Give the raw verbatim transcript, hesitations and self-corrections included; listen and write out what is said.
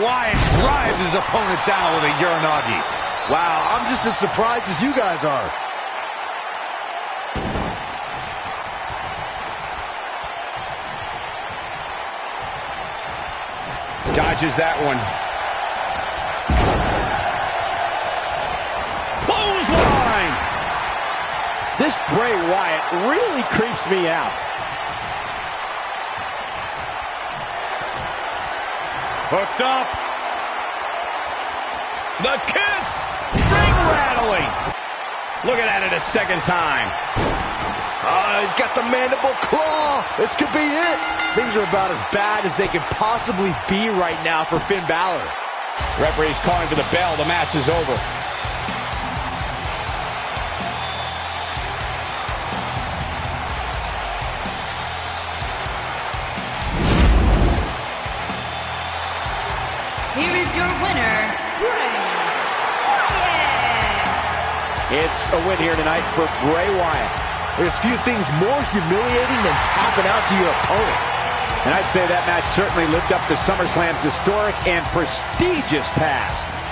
Wyatt drives his opponent down with a Uranagi. Wow, I'm just as surprised as you guys are. Dodges that one. Clothesline! This Bray Wyatt really creeps me out. Hooked up. The kiss! Ring rattling! Looking at it a second time. Oh, he's got the mandible claw. This could be it. Things are about as bad as they could possibly be right now for Finn Balor. Referee's calling for the bell. The match is over. Here is your winner, Bray Wyatt. It's a win here tonight for Bray Wyatt. There's few things more humiliating than tapping out to your opponent. And I'd say that match certainly lived up to SummerSlam's historic and prestigious past.